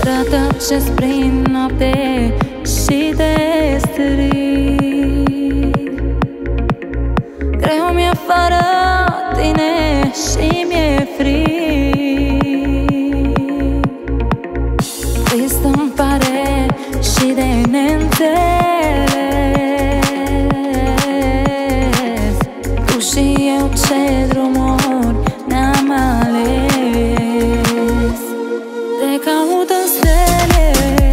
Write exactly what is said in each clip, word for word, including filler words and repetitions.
Rătăcesc prin noapte și te strig. Greu mi-e fără tine și mi-e frig. Trist îmi pare și de neînțeles. Tu și eu ce drumuri ne-am ales. Te caut în stele,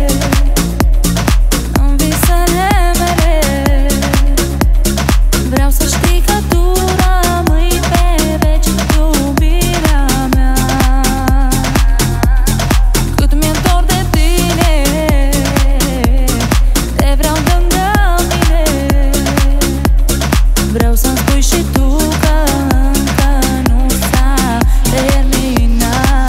în visele mele. Vreau să știi că tu rămâi pe veci, iubirea mea. Cât mi-e dor de tine, te vreau lângă mine. Vreau să-mi spui și tu că încă nu s-a terminat.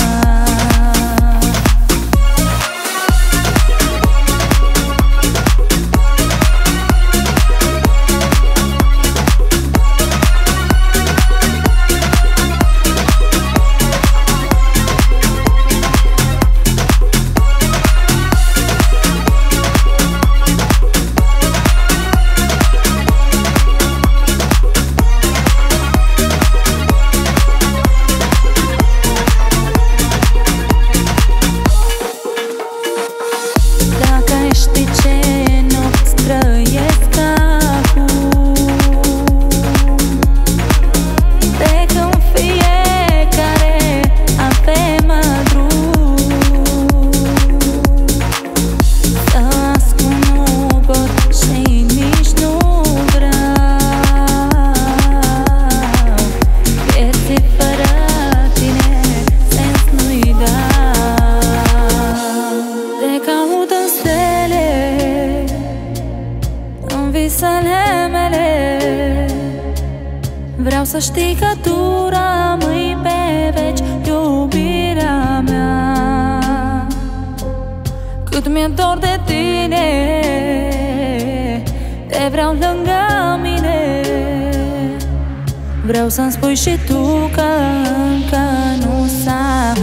Dacă ai ști ce nopți trăiesc acum, de când fiecare avem drum, să ascund nu pot și nici nu vreau. Vieții fără tine sens nu-i dau. Te caut în stele, în visele mele. Vreau să știi că tu rămâi pe veci, iubirea mea. Cât mi-e dor de tine, te vreau lângă mine. Vreau să-mi spui și tu că încă nu s-a